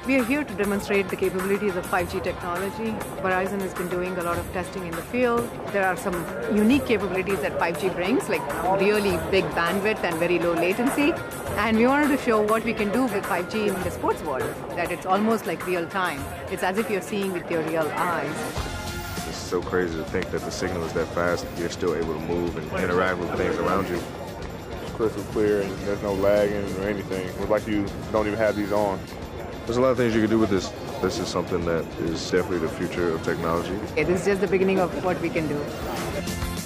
We are here to demonstrate the capabilities of 5G technology. Verizon has been doing a lot of testing in the field. There are some unique capabilities that 5G brings, like really big bandwidth and very low latency. And we wanted to show what we can do with 5G in the sports world, that it's almost like real time. It's as if you're seeing with your real eyes. It's so crazy to think that the signal is that fast, you're still able to move and interact with things around you. It's crystal clear and there's no lagging or anything. It's like you don't even have these on. There's a lot of things you can do with this. This is something that is definitely the future of technology. This is just the beginning of what we can do.